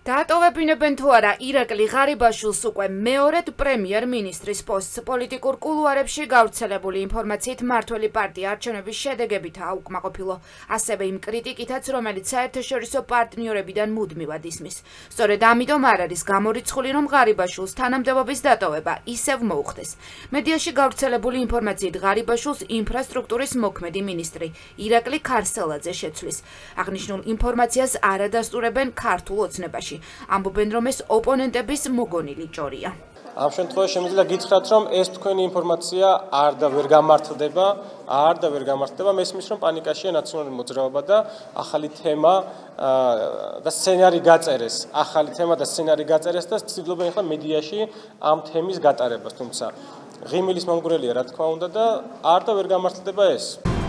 დაატოვებინებენ თუ არა ირაკლი ღარიბაშვილს უკვე მეორედ პრემიერ-მინისტრის პოსტს პოლიტიკურ კულუარებში გავრცელებული ინფორმაციით მმართველი პარტია არჩევნების შედეგებითაა აუკმაყოფილო, ასევე იმ კრიტიკითაც, რომელიც საერთაშორისო პარტნიორებიდან მუდმივად ისმის. სწორედ ამიტომ არ არის გამორიცხული, რომ ღარიბაშვილს თანამდებობის დატოვება ისევ მოუხდეს. მედიაში გავრცელებული ინფორმაციით ღარიბაშვილს ინფრასტრუქტურის მოქმედი მინისტრი ირაკლი ქარსელაძე შეცვლის. აღნიშნულ ინფორმაციას არ ადასტურებენ ქართულ ოცნებაში. ამბობენ, რომ ეს ოპონენტების მოგონილი ჭორია. ამ შემთხვევაში შემიძლია გითხრათ, რომ ეს თქვენი ინფორმაცია არ და ვერ გამართლდება, მესმის, რომ პანიკაშია ნაციონალური მოძრაობა და ახალი თემა და სცენარი გაწერეს და ცდილობენ ახლა მედიაში ამ თემის გატარებას, თუმცა ღიმილის მომგვრელია, რა თქმა უნდა და არ და ვერ გამართლდება ეს.